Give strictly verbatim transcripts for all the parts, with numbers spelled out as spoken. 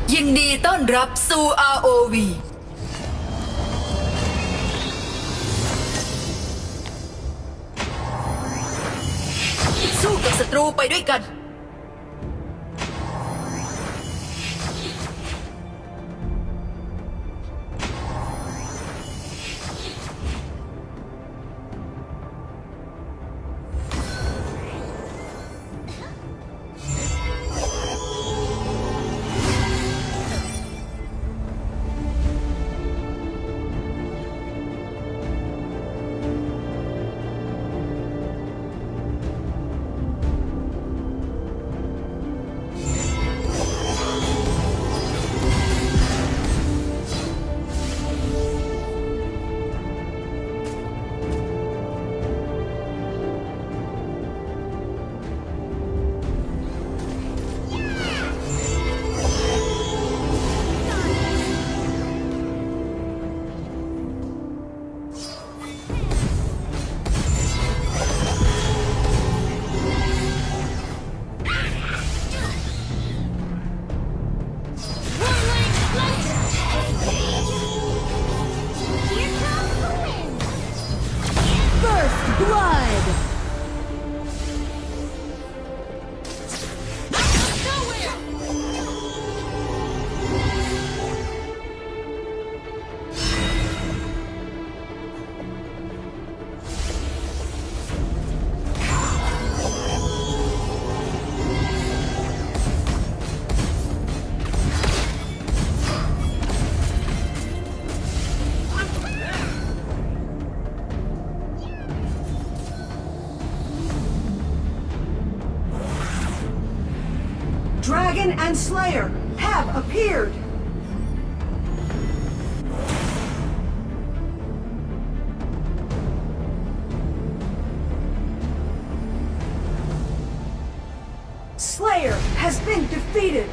ยินดีต้อนรับสู่ อาร์ โอ วี สู้กับศัตรูไปด้วยกัน Dragon and Slayer have appeared! Slayer has been defeated!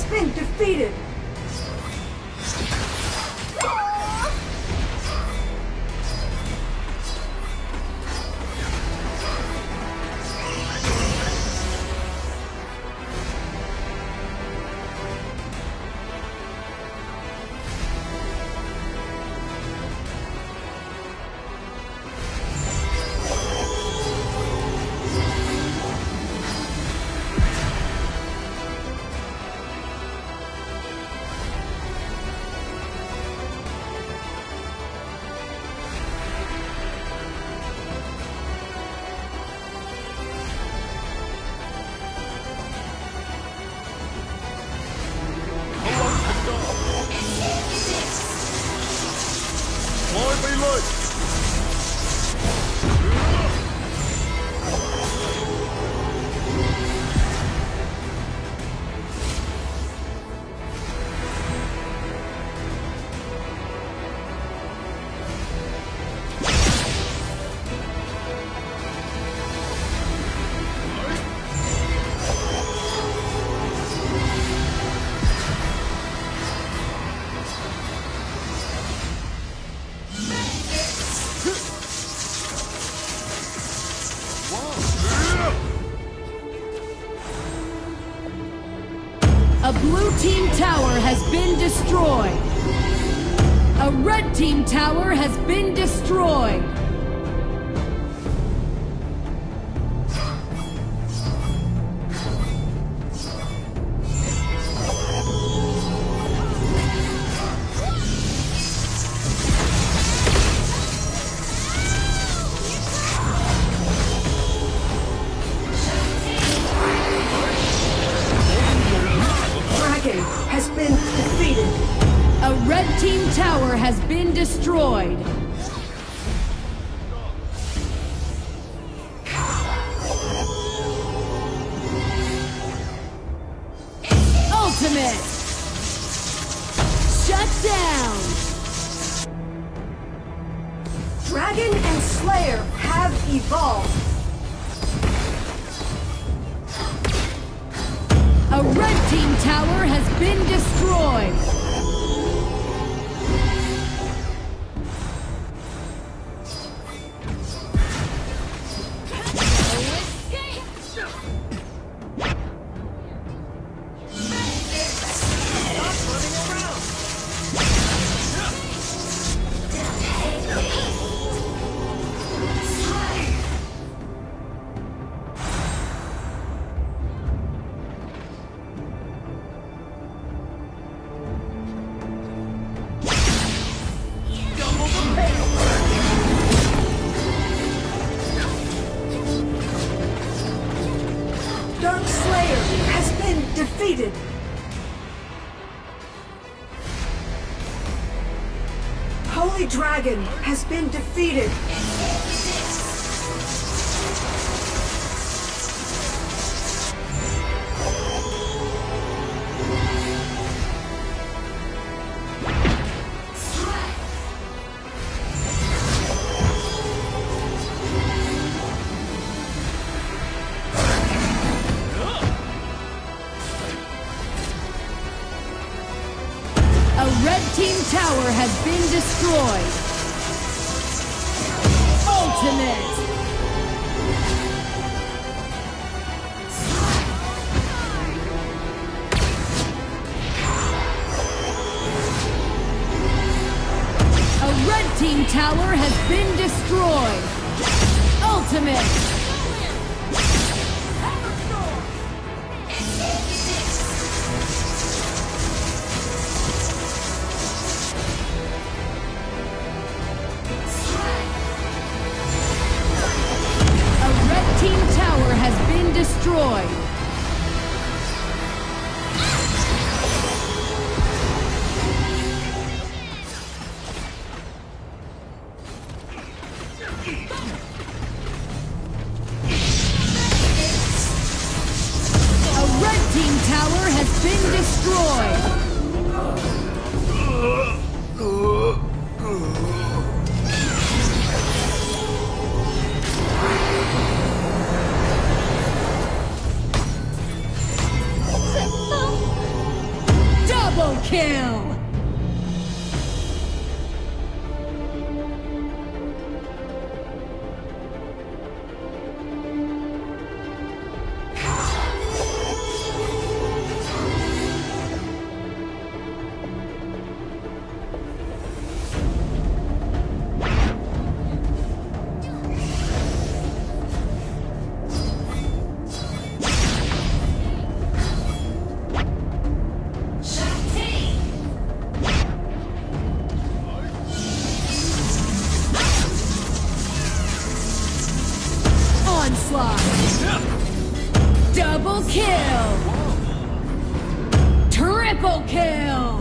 been defeated. A blue team tower has been destroyed. A red team tower has been destroyed. Has been defeated. A red team tower has been destroyed. Ultimate! Shut down! Dragon and Slayer have evolved. A red team tower has been destroyed. Dark Slayer has been defeated. Holy Dragon has been defeated. A red team tower has been destroyed. Ultimate! A red team tower has been destroyed. Ultimate! Team tower has been destroyed. A red team tower has been destroyed. Onslaught! Double kill! Triple kill!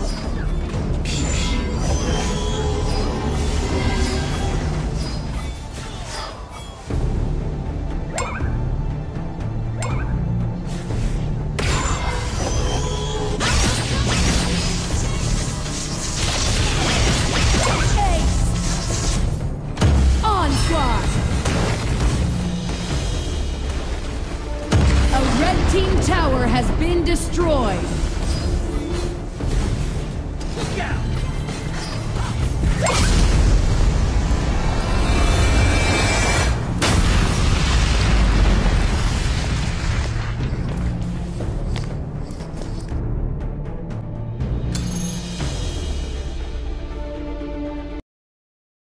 Team tower has been destroyed.